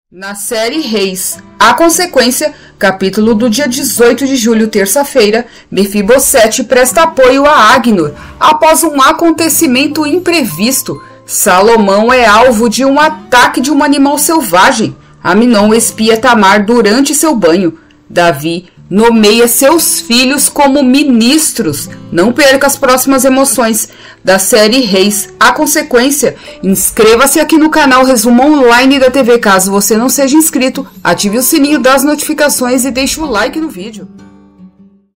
Na série Reis, A Consequência, capítulo do dia 18 de julho, terça-feira, Mefibosete presta apoio a Agnor após um acontecimento imprevisto. Salomão é alvo de um ataque de um animal selvagem. Amnon espia Tamar durante seu banho. Davi nomeia seus filhos como ministros. Não perca as próximas emoções da série Reis, A Consequência. Inscreva-se aqui no canal Resumo Online da TV. Caso você não seja inscrito, ative o sininho das notificações e deixe o like no vídeo.